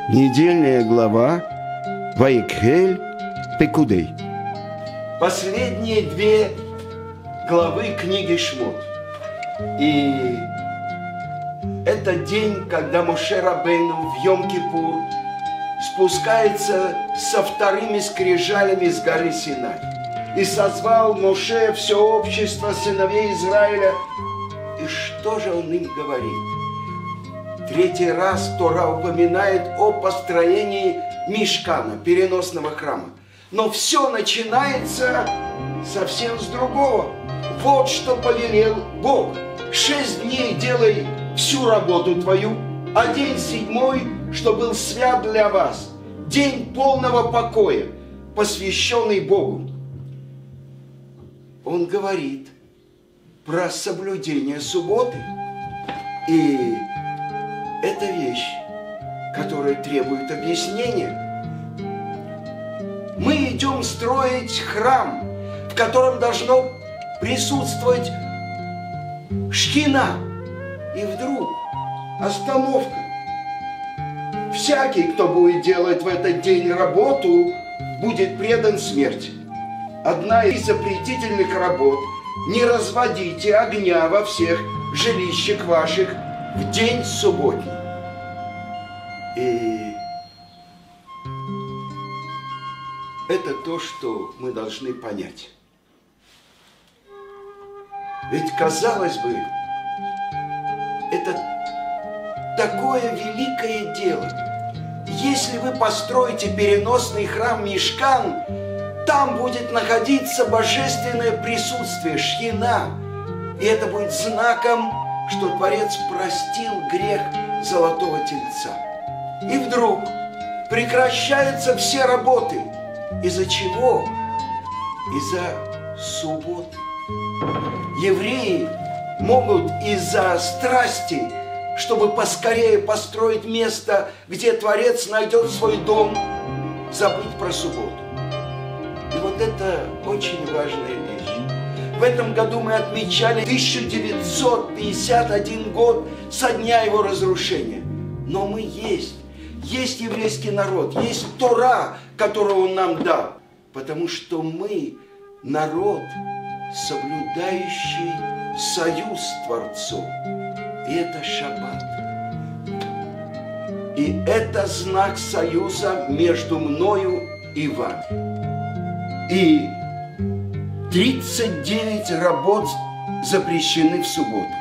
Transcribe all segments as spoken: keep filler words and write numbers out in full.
Недельная глава Ваикхель Пекудей. Последние две главы книги Шмот. И это день, когда Моше Рабейну в Йом-Кипур спускается со вторыми скрижалями с горы Синай. И созвал Моше все общество сыновей Израиля. И что же он им говорит? Третий раз Тора упоминает о построении Мишкана, переносного храма. Но все начинается совсем с другого. Вот что повелел Бог. Шесть дней делай всю работу твою, а день седьмой, что был свят для вас. День полного покоя, посвященный Богу. Он говорит про соблюдение субботы. И это вещь, которая требует объяснения. Мы идем строить храм, в котором должно присутствовать шхина. И вдруг остановка. Всякий, кто будет делать в этот день работу, будет предан смерти. Одна из запретительных работ – не разводите огня во всех жилищах ваших в день субботний. И это то, что мы должны понять. Ведь, казалось бы, это такое великое дело. Если вы построите переносный храм Мишкан, там будет находиться божественное присутствие, шхина. И это будет знаком, что Творец простил грех Золотого Тельца. И вдруг прекращаются все работы. Из-за чего? Из-за субботы. Евреи могут из-за страсти, чтобы поскорее построить место, где Творец найдет свой дом, забыть про субботу. И вот это очень важная вещь. В этом году мы отмечали тысяча девятьсот пятьдесят один год со дня его разрушения. Но мы есть. Есть еврейский народ, есть Тора, которую он нам дал. Потому что мы народ, соблюдающий союз с Творцом. И это шаббат. И это знак союза между мною и вами. И тридцать девять работ запрещены в субботу.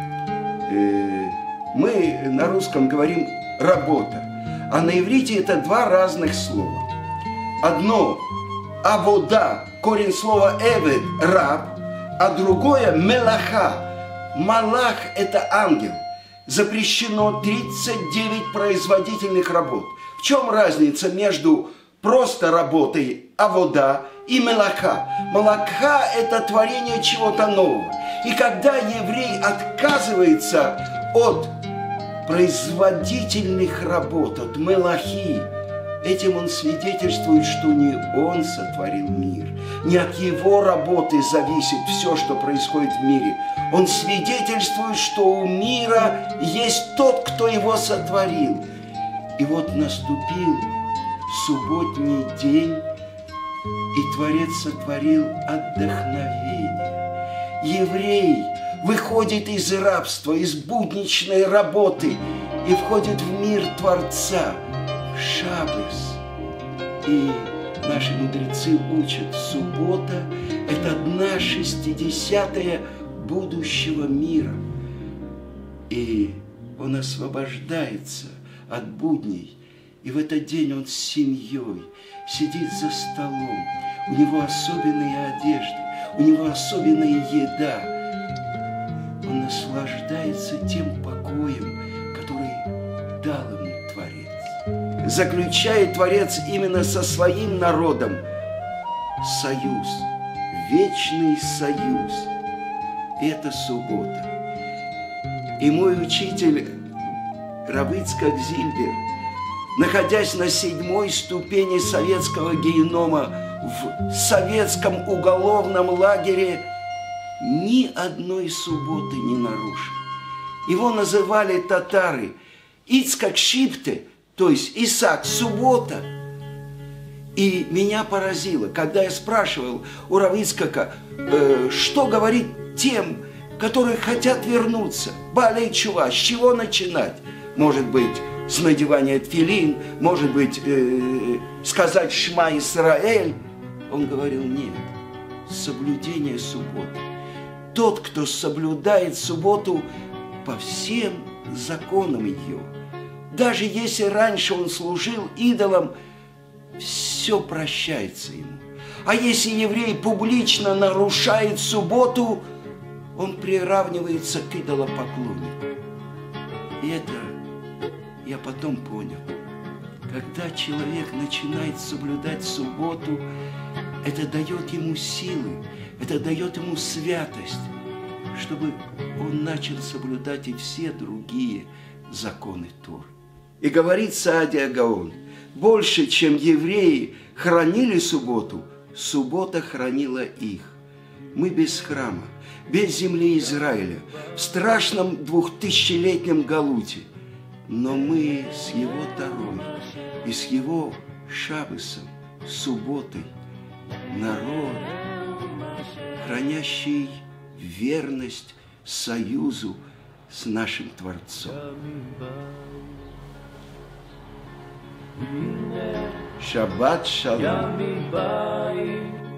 Мы на русском говорим «работа», а на иврите это два разных слова. Одно – «авода», корень слова «эвед» – «раб», а другое – «мелаха». «Малах» – это ангел. Запрещено тридцать девять производительных работ. В чем разница между просто работой «авода» и «мелаха»? «Мелаха» – это творение чего-то нового. И когда еврей отказывается от производительных работ, от «мелахи», этим он свидетельствует, что не он сотворил мир. Не от его работы зависит все, что происходит в мире. Он свидетельствует, что у мира есть тот, кто его сотворил. И вот наступил субботний день, и Творец сотворил отдохновение. Еврей выходит из рабства, из будничной работы и входит в мир Творца, в шаббос. И наши мудрецы учат, суббота – это одна шестидесятая будущего мира. И он освобождается от будней. И в этот день он с семьей сидит за столом. У него особенные одежды, у него особенная еда. Он наслаждается тем покоем, который дал ему Творец. Заключает Творец именно со своим народом союз, вечный союз. Это суббота. И мой учитель Рав Ицхак Зильбер, находясь на седьмой ступени советского генома в советском уголовном лагере, ни одной субботы не нарушил. Его называли татары Ицхак Шипте, То есть Исаак – суббота. И меня поразило, когда я спрашивал у рав Ицхака, э, что говорить тем, которые хотят вернуться, Баалей Тшува, с чего начинать? Может быть, с надевания тфилин, может быть, э, сказать Шма Исраэль. Он говорил, нет, соблюдение субботы. Тот, кто соблюдает субботу по всем законам ее, даже если раньше он служил идолам, все прощается ему. А если еврей публично нарушает субботу, он приравнивается к идолопоклоннику. И это я потом понял. Когда человек начинает соблюдать субботу, это дает ему силы, это дает ему святость, чтобы он начал соблюдать и все другие законы Торы. И говорит Саадия Гаон, больше, чем евреи хранили субботу, суббота хранила их. Мы без храма, без земли Израиля, в страшном двухтысячелетнем галуте, но мы с его Торой и с его Шаббосом, субботой, народ, хранящий верность союзу с нашим Творцом. Шаббат шалом.